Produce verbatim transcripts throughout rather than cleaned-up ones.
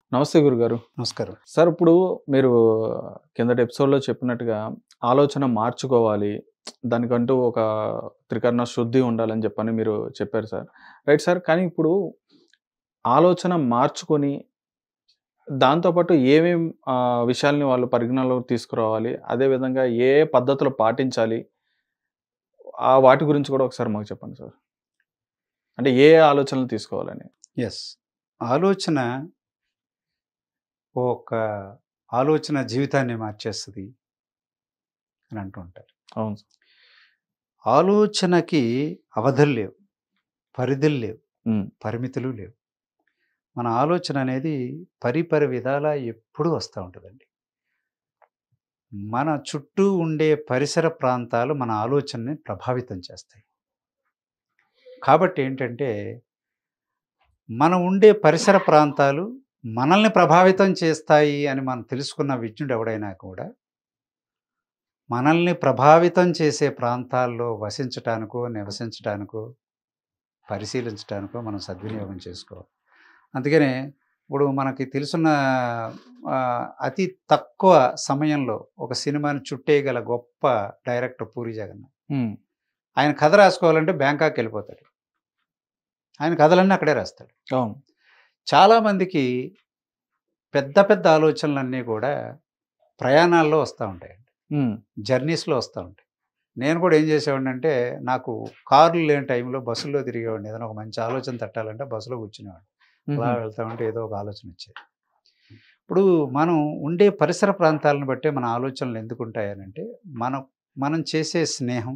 నమస్తే గురుగారు. నమస్కారం. సార్ ఇప్పుడు మీరు కిందటి ఎపిసోడ్‌లో చెప్పినట్టుగా ఆలోచన మార్చుకోవాలి. దానికంటూ ఒక త్రికరణ శుద్ధి ఉండాలని చెప్పని మీరు చెప్పారు సార్. Right sir. కానీ ఇప్పుడు ఆలోచన మార్చుకొని దాంతో పాటు ఏమేం ఆహ్, విషయాల్ని వాళ్ళు పరిగణనలోకి తీసుకురావాలి? అదే విధంగా ఏ ఏ పద్ధతులు పాటించాలి? ఆ వాటి గురించి కూడా ఒకసారి మాకు చెప్పండి సార్. అంటే ఏ ఏ ఆలోచనలు తీసుకోవాలని? యెస్. ఆలోచన ఒక ఆలోచన జీవితాన్ని మార్చేస్తది అని అంటూ ఉంటారు. అవును సార్. ఆలోచనకి అవధులు లేవు, పరిధులు లేవు, హ్మ్. పరిమితులు లేవు. మన ఆలోచన అనేది పరిపరి విధాలా ఎప్పుడూ వస్తూ ఉంటదండి. మన చుట్టూ ఉండే పరిసర ప్రాంతాలు మన ఆలోచనని ప్రభావితం చేస్తాయి. కాబట్టి ఏంటంటే, మనం ఉండే పరిసర ప్రాంతాలు మనల్ని ప్రభావితం చేస్తాయి అని మనం తెలుసుకున్న విజ్ఞుడు ఎవడైనా కూడా, మనల్ని ప్రభావితం చేసే ప్రాంతాల్లో వసించటానికో, నివసించటానికో, పరిశీలించటానికో మనం సద్వినియోగం చేసుకోవాలి. అందుకనే ఇప్పుడు మనకి తెలుసున్న ఆహ్, అతి తక్కువ సమయంలో ఒక సినిమాని చుట్టేయగల గొప్ప డైరెక్టర్ 'పూరి జగన్నాథ్.' హ్మ్. ఆయన కథ రాసుకోవాలంటే బ్యాంకాక్ వెళ్ళిపోతాడు. ఆయన కథలన్నీ అక్కడే రాస్తాడు. అవును. చాలామందికి పెద్ద పెద్ద ఆలోచనలన్నీ కూడా ప్రయాణాల్లో వస్తూ ఉంటాయండి. హ్మ్. జర్నీస్‌లో వస్తూ ఉంటాయి. నేను కూడా ఏం చేసేవాడినంటే, నాకు కార్లు లేని టైంలో బస్సుల్లో తిరిగేవాడిని. ఏదైనా ఒక మంచి ఆలోచన తట్టాలంటే బస్సులో కూర్చునేవాడిని. అలా హుహు. వెళ్తా ఉంటే ఏదో ఒక ఆలోచన వచ్చేది. ఇప్పుడు మనం ఉండే పరిసర ప్రాంతాలను బట్టే మన ఆలోచనలు ఎందుకుంటాయనంటే, మనం మనం చేసే స్నేహం,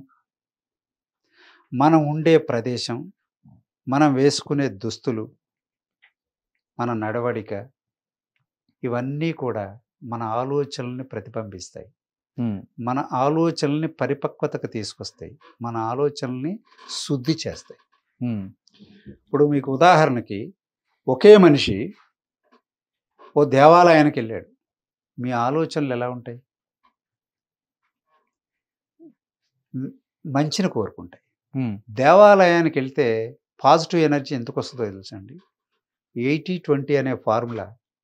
మనం ఉండే ప్రదేశం, మనం వేసుకునే దుస్తులు, మన నడవడిక, ఇవన్నీ కూడా మన ఆలోచనల్ని ప్రతిబింబిస్తాయి. హ్మ్. మన ఆలోచనల్ని పరిపక్వతకు తీసుకొస్తాయి. మన ఆలోచనల్ని శుద్ధి చేస్తాయి. హ్మ్. ఇప్పుడు మీకు ఉదాహరణకి ఒకే మనిషి ఓ దేవాలయానికెళ్ళాడు. మీ ఆలోచనలు ఎలా ఉంటాయి? మ్ మంచిని కోరుకుంటాయి. హ్మ్. దేవాలయానికెళ్తే పాజిటివ్ ఎనర్జీ ఎందుకొస్తదో తెలుసా అండి? ఎనభై, ఇరవై అనే ఫార్ములా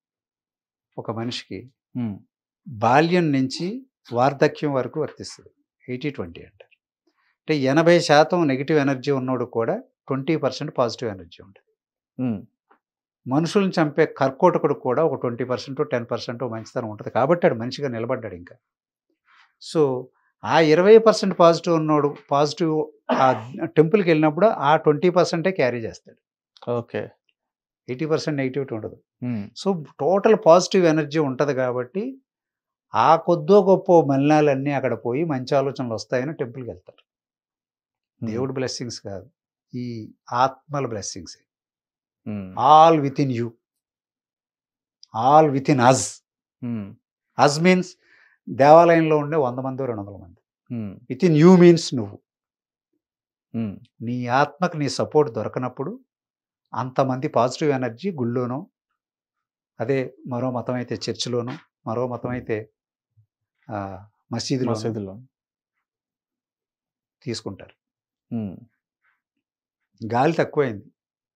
ఒక మనిషికి హ్మ్. బాల్యం నుంచి వార్ధక్యం వరకు వర్తిస్తది. ఎనభై, ఇరవై అంటారు. అంటే ఎనభై శాతం నెగెటివ్ ఎనర్జీ ఉన్నోడికి కూడా ఇరవై శాతం పాజిటివ్ ఎనర్జీ ఉంటది. హ్మ్. మనుషుల్ని చంపే కర్కోటకుడికి కూడా ఒక ఇరవై శాతం, పది శాతం మంచితనం ఉంటది. కాబట్టి ఆడు మనిషిగా నిలబడ్డాడు ఇంకా. సో, ఆ ఇరవై శాతం పాజిటివ్ ఉన్నోడు పాజిటివ్ ఆ టెంపుల్‌కెళ్ళినప్పుడు ఆ ఇరవై శాతం క్యారీ చేస్తాడు. ఓకే. ఎనభై శాతం నెగెటివిటీ ఉండదు. హ్మ్. సో, టోటల్ పాజిటివ్ ఎనర్జీ ఉంటది కాబట్టి, ఆ కొద్దో గొప్పో మలినాలన్నీ అక్కడ పోయి మంచి ఆలోచనలొస్తాయని టెంపుల్‌కెళ్తారు. హ్మ్. దేవుడి బ్లెస్సింగ్స్ కాదు. ఈ ఆత్మల బ్లెస్సింగ్సే. Hmm. All within you. All within us. Hmm. Us means దేవాలయంలో ఉండే వంద మందో, రెండు వందల మంది. హ్మ్. వితిన్ యూ మీన్స్ నువ్వు. హ్మ్. నీ ఆత్మకు నీ సపోర్ట్ దొరకనప్పుడు అంతమంది పాజిటివ్ ఎనర్జీ గుళ్ళోనో, అదే మరో మతం అయితే చర్చిలోనో, మరో మతం అయితే ఆహ్, మసీదులోనో మసీదులో. తీసుకుంటారు. హ్మ్. గాలి తక్కువైంది.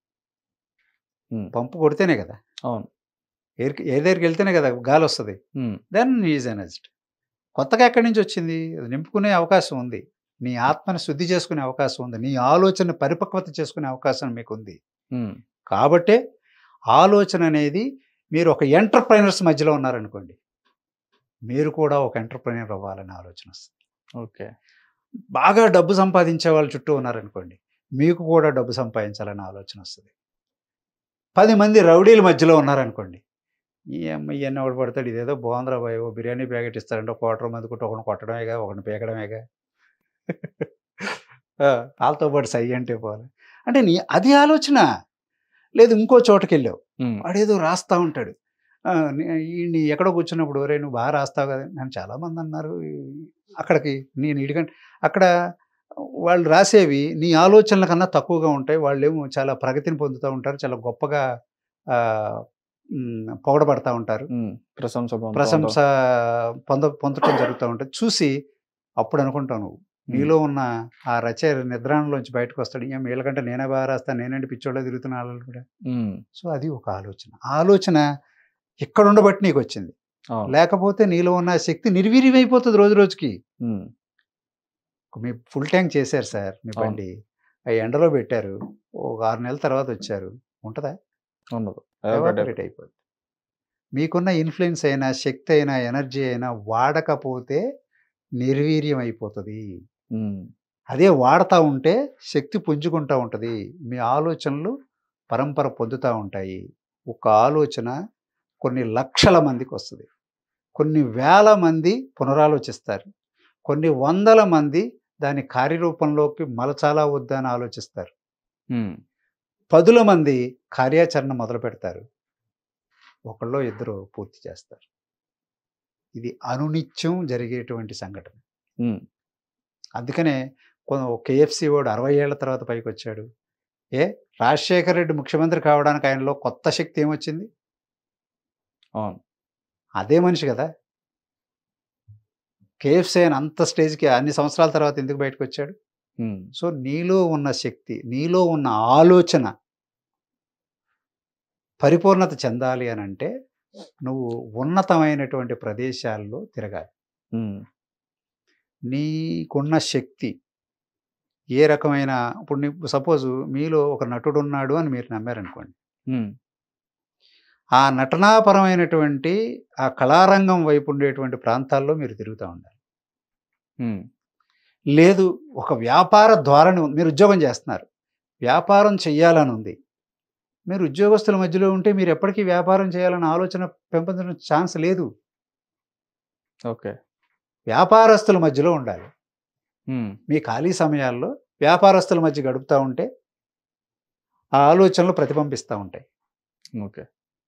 హ్మ్. పంపు కొడితేనే కదా! అవును. ఎయిర్‌కి ఎయిర్ దగ్గరికెళ్తేనే కదా గాలొస్తది. Hmm. Then he is energised. కొత్తగా ఎక్కడి నుంచొచ్చింది? అది నింపుకునే అవకాశం ఉంది. నీ ఆత్మని శుద్ధి చేసుకునే అవకాశం ఉంది. నీ ఆలోచనని పరిపక్వత చేసుకునే అవకాశం మీకుంది. హ్మ్. కాబట్టే ఆలోచన అనేది మీరు ఒక ఎంటర్‌ప్రెన్యూర్స్ మధ్యలో ఉన్నారనుకోండి. మీరు కూడా ఒక ఎంటర్‌ప్రెన్యూర్ అవ్వాలనే ఆలోచనొస్తది. ఓకే. బాగా డబ్బు సంపాదించే వాళ్ళు చుట్టూ ఉన్నారనుకోండి. మీకు కూడా డబ్బు సంపాదించాలనే ఆలోచనొస్తది. పది మంది రౌడీల మధ్యలో ఉన్నారనుకోండి. ఈ అమ్మ ఇయన్నీ ఎవడు పడతాడు ఇదేదో బావుందిరా బాయ్! ఓ బిర్యానీ ప్యాకెట్ ఇస్తాడంటే ఒక క్వార్టర్ మంది కొట్టి ఒకడిని కొట్టడమేగా, ఒకడిని పీకడమేగా. ఆ! ఆళ్ళతో పాటు సై అంటే పోవాలి. అంటే నీ అది ఆలోచన. లేదు ఇంకో చోటకెళ్ళావు. హ్మ్. వాడేదో రాస్తా ఉంటాడు. ఆ! నే ఈడిని ఎక్కడో కూర్చున్నప్పుడు "ఒరేయ్! నువ్వు బాగా రాస్తావు కదా!" నన్ను చాలామందన్నారు. అక్కడికి నేను ఈడికంటే అక్కడ వాళ్ళు రాసేవి నీ ఆలోచనల కన్నా తక్కువగా ఉంటాయి. వాళ్ళేమో చాలా ప్రగతిని పొందుతా ఉంటారు. చాలా గొప్పగా ఆహ్, హ్మ్. పొగడబడతా ఉంటారు. హ్మ్. ప్రశంస పొందుతా ఉంటాం. ప్రశంస పొంద పొందటం జరుగుతా ఉంటది. చూసి అప్పుడు అనుకుంటావు నువ్వు. హ్మ్. నీలో ఉన్న ఆ రచయిత నిద్రాణంలోంచి బయటకొస్తాడు. ఏం వీళ్ళకంటే నేనే బాగా రాస్తాను. నేనేంటి పిచ్చోడిలా తిరుగుతున్నా ఆళ్ళనుకుంటా. హ్మ్. సో, అది ఒక ఆలోచన. ఆ ఆలోచన ఇక్కడ ఉండబట్టి నీకు వచ్చింది. అవును. లేకపోతే నీలో ఉన్న శక్తి నిర్వీర్యమైపోతుంది రోజు రోజుకి. హ్మ్. మీ ఫుల్ ట్యాంక్ చేశారు సార్ మీ అవును. బండి. ఆ ఎండలో పెట్టారు. ఒక ఆరు నెలల తర్వాత వచ్చారు. ఉంటదా? ఉండదు. ఎవాపరేట్ అయిపోద్ది. మీకున్న ఇన్‌ఫ్లూయెన్స్ అయినా, శక్తి అయినా, ఎనర్జీ అయినా వాడకపోతే నిర్వీర్యం అయిపోతది. హ్మ్. అదే వాడతా ఉంటే శక్తి పుంజుకుంటా ఉంటది. మీ ఆలోచనలు పరంపర పొందుతా ఉంటాయి. ఒక ఆలోచన కొన్ని లక్షల మందికొస్తది. కొన్ని వేల మంది పునరాలోచిస్తారు. కొన్ని వందల మంది దాన్ని కార్యరూపంలోకి మలచాలా వద్దా అని ఆలోచిస్తారు. హ్మ్. పదుల మంది కార్యాచరణ మొదలుపెడతారు. ఒకళ్ళో ఇద్దరు పూర్తి చేస్తారు. ఇది అనునిత్యం జరిగేటువంటి సంఘటన. హ్మ్. అందుకనే కొ కేఎఫ్‌సి వాడు అరవై ఏళ్ల తర్వాత పైకొచ్చాడు. ఏ రాజశేఖర్ రెడ్డి ముఖ్యమంత్రి కావడానికి ఆయనలో కొత్త శక్తి ఏమొచ్చింది? అవును. అదే మనిషి గదా! కేఎఫ్‌సి ఆయన అంత స్టేజ్‌కి అన్ని సంవత్సరాల తర్వాత ఎందుకు బయటకొచ్చాడు? హ్మ్. సో, నీలో ఉన్న శక్తి, నీలో ఉన్న ఆలోచన పరిపూర్ణత చెందాలి అనంటే, నువ్వు ఉన్నతమైనటువంటి ప్రదేశాల్లో తిరగాలి. హ్మ్. నీకున్న శక్తి ఏ రకమైన ఇప్పుడు నీ సపోజు మీలో ఒక నటుడున్నాడు అని మీరు నమ్మారనుకోండి. హ్మ్. ఆ నటనాపరమైనటువంటి ఆ కళారంగం వైపు ఉండేటువంటి ప్రాంతాల్లో మీరు తిరుగుతా ఉండాలి. హ్మ్. లేదు ఒక వ్యాపార ధోరణి ఉంది. మీరు ఉద్యోగం చేస్తున్నారు. వ్యాపారం చెయ్యాలని ఉంది. మీరు ఉద్యోగస్తుల మధ్యలో ఉంటే మీరు ఎప్పటికీ వ్యాపారం చేయాలన్న ఆలోచన పెంపొందించడం ఛాన్స్ లేదు. ఓకే. వ్యాపారస్తుల మధ్యలో ఉండాలి. హ్మ్. మీ ఖాళీ సమయాల్లో వ్యాపారస్తుల మధ్య గడుపుతా ఉంటే ఆ ఆలోచనలు ప్రతిబింబిస్తా ఉంటాయి. ఓకే.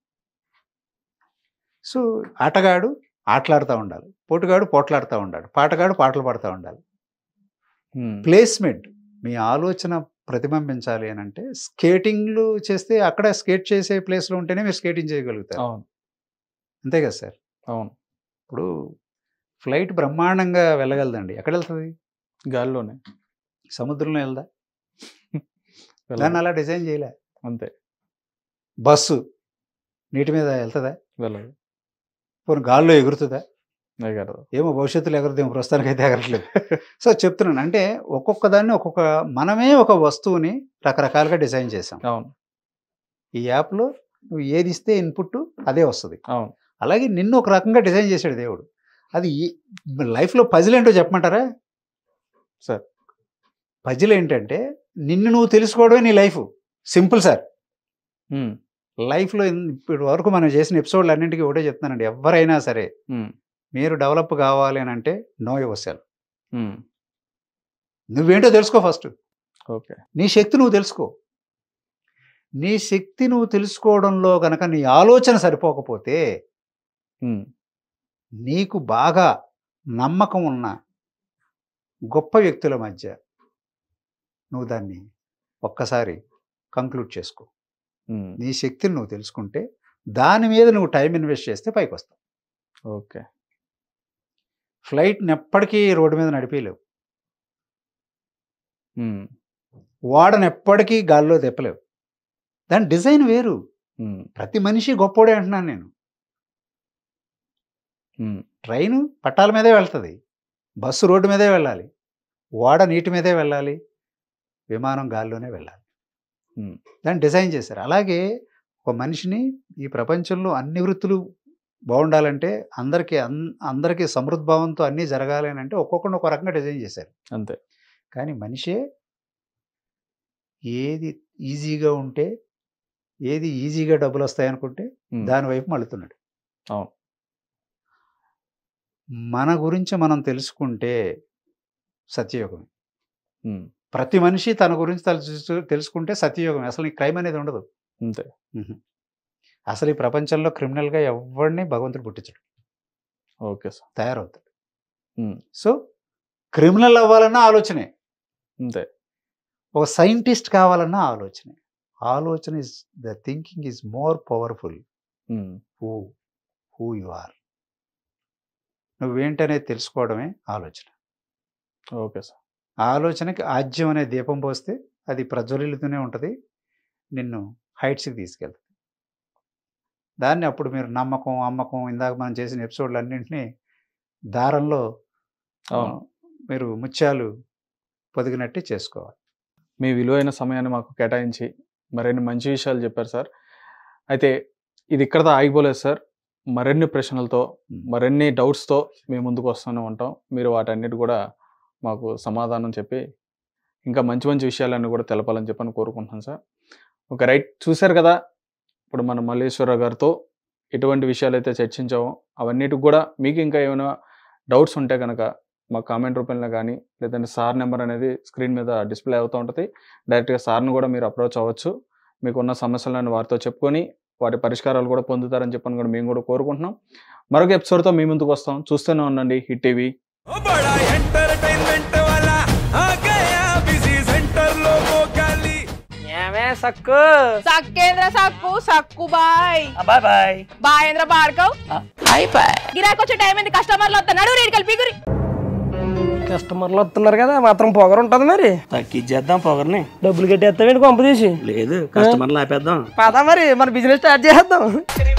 సో, ఆటగాడు ఆటలాడుతా ఉండాలి. పోటుగాడు పోట్లాడుతా ఉండాలి. పాటగాడు పాటలు పాడుతా ఉండాలి. హ్మ్. ప్లేస్‌మెంట్ మీ ఆలోచన ప్రతిబింబించాలి అనంటే స్కేటింగ్‌లు చేస్తే అక్కడ స్కేట్ చేసే ప్లేస్‌లో ఉంటేనే మీరు స్కేటింగ్ చేయగలుగుతారు. అవును. అంతే కదా సార్! అవును. ఇప్పుడు ఫ్లైట్ బ్రహ్మాండంగా వెళ్ళగలదండి. ఎక్కడెళ్తది? గాల్లోనే. సముద్రంలో ఎళ్ళదా? వెళ్ళదు. దాన్ని అలా డిజైన్ చేయలే. అంతే. బస్సు నీటి మీద ఎళ్తదా? వెళ్ళదు. పోనీ గాల్లో ఎగురుతదా? ఎగరదు. ఏమో భవిష్యత్తులో ఎగరదేమో ప్రస్తుతానికైతే ఎగరట్లేదు. సో, చెప్తున్నాను. అంటే ఒక్కొక్క దాన్ని ఒక్కొక్క మనమే ఒక వస్తువుని రకరకాలుగా డిజైన్ చేసాం. అవును. ఈ యాప్‌లో నువ్వు ఏదిస్తే ఇన్‌పుట్ అదే వస్తది. అవును. అలాగే నిన్ను ఒక రకంగా డిజైన్ చేసాడు దేవుడు. అది ఈ లైఫ్‌లో పజిల్ ఏంటో చెప్పమంటారా? సార్. పజిల్ ఏంటంటే నిన్ను నువ్వు తెలుసుకోవడమే నీ లైఫు. Simple sir. హ్మ్. లైఫ్‌లో ఇన్ ఇప్పటి వరకు మనం చేసిన ఎపిసోడ్‌లన్నింటికి ఒకటే చెప్తున్నానండి. ఎవ్వరైనా సరే హ్మ్. మీరు డెవలప్ కావాలి అనంటే నో యువర్‌సెల్ఫ్. హ్మ్. నువ్వేంటో తెలుసుకో ఫస్ట్. ఓకే. నీ శక్తి నువ్వు తెలుసుకో. నీ శక్తి నువ్వు తెలుసుకోవడంలో గనక నీ ఆలోచన సరిపోకపోతే హ్మ్. నీకు బాగా నమ్మకం ఉన్న గొప్ప వ్యక్తుల మధ్య నువ్వు దాన్ని ఒక్కసారి కంక్లూడ్ చేసుకో. హ్మ్. నీ శక్తిని నువ్వు తెలుసుకుంటే దాని మీద నువ్వు టైం ఇన్వెస్ట్ చేస్తే పైకొస్తావు. ఓకే. ఫ్లైట్‌ని ఎప్పటికీ రోడ్డు మీద నడిపియలేవు. హ్మ్. ఓడను ఎప్పటికీ గాల్లో తిప్పలేవు. దాని డిజైన్ వేరు. హ్మ్. ప్రతి మనిషి గొప్పోడే అంటున్నాను నేను. హ్మ్. ట్రైను పట్టాల మీదే వెళ్తది. బస్సు రోడ్డు మీదే వెళ్ళాలి. ఓడ నీటి మీదే వెళ్ళాలి. విమానం గాల్లోనే వెళ్ళాలి. హ్మ్. దాన్ని డిజైన్ చేశారు. అలాగే ఒక మనిషిని ఈ ప్రపంచంలో అన్ని వృత్తులు బావుండాలంటే అందరికి అన్ అందరికి సమృద్భావంతో అన్నీ జరగాలి అనంటే ఒక్కొక్కడిని ఒక రకంగా డిజైన్ చేశారు. అంతే. కానీ మనిషే ఏది ఈజీగా ఉంటే, ఏది ఈజీగా డబ్బులొస్తాయనుకుంటే హ్మ్. దాని వైపు మళ్లుతున్నాడు. అవును. మన గురించి మనం తెలుసుకుంటే సత్యయుగమే. హ్మ్. ప్రతి మనిషి తన గురించి తలుసు తెలుసుకుంటే సత్యయుగమే. అసలు ఈ క్రైమ్ అనేది ఉండదు. అంతే. హుహు. అసలు ఈ ప్రపంచంలో క్రిమినల్‌గా ఎవ్వడిని భగవంతుడు పుట్టించడు. Okay sir. తయారవుతాడు. హ్మ్. సో, క్రిమినల్ అవ్వాలన్న ఆలోచనే. అంతే. ఒక సైంటిస్ట్ కావాలన్న ఆలోచనే. ఆలోచన is the thinking is more powerful hmm. Who who you are. నువ్వేంటనేది తెలుసుకోవడమే ఆలోచన. Okay sir. ఆ ఆలోచనకి ఆజ్యం అనే దీపం పోస్తే అది ప్రజ్వలిల్లుతూనే ఉంటది. నిన్ను హైట్స్‌కి తీసుకెళ్తది. దాన్ని అప్పుడు మీరు నమ్మకం, అమ్మకం ఇందాక మనం చేసిన ఎపిసోడ్లు అన్నింటినీ దారంలో అవును. మీరు ముత్యాలు పొదిగినట్టే చేసుకోవాలి. మీ విలువైన సమయాన్ని మాకు కేటాయించి మరిన్ని మంచి విషయాలు చెప్పారు సార్. అయితే ఇది ఇక్కడతో ఆగిపోలేదు సార్. మరిన్ని ప్రశ్నలతో, మరిన్ని డౌట్స్‌తో మేము ముందుకు వస్తూనే ఉంటాం. మీరు వాటన్నిటి కూడా మాకు సమాధానం చెప్పి, ఇంకా మంచి మంచి విషయాలన్నీ కూడా తెలపాలని చెప్పని కోరుకుంటున్నాను సార్. ఓకే. రైట్. చూశారు కదా! ఇప్పుడు మన మల్లేశ్వరరావు గారితో ఎటువంటి విషయాలైతే చర్చించామో అవన్నిటికి కూడా మీకు ఇంకా ఏమైనా డౌట్స్ ఉంటే కనుక మాకు కామెంట్ రూపంలో కానీ, లేదంటే సార్ నెంబర్ అనేది స్క్రీన్ మీద డిస్‌ప్లే అవుతూ ఉంటది. డైరెక్ట్‌గా సార్‌ని కూడా మీరు అప్రోచ్ అవ్వచ్చు. మీకున్న సమస్యలను వారితో చెప్పుకొని వాటి పరిష్కారాలు కూడా పొందుతారని చెప్పని కూడా మేము కూడా కోరుకుంటున్నాం. మరొక ఎపిసోడ్‌తో మీ ముందుకు వస్తాం. చూస్తూనే ఉండండి హిట్ టీవీ. बड़ा एंटरटेनमेंट वाला आ गया बिजी सेंटर लोगों का ली ఏమే సక్కు సక్కేంద్ర సక్కు సక్కు బాయ్ బాయ్ బాయ్ బాయేంద్ర భార్గవ్ బాయ్ బాయ్ గిరాకి వచ్చే టైం ఏంది కస్టమర్లు వస్తున్నాడు రేడికి వెళ్ళి పిగురి కస్టమర్లు వస్తున్నారు కదా మాత్రం పొగరు ఉంటది మరి తగ్గించేద్దాం పొగర్ని డబ్బులు కట్టేస్తావేంటి కొంప తీసి లేదు కస్టమర్లు ఆపేద్దాం పదా మరి మన బిజినెస్ స్టార్ట్ చేద్దాం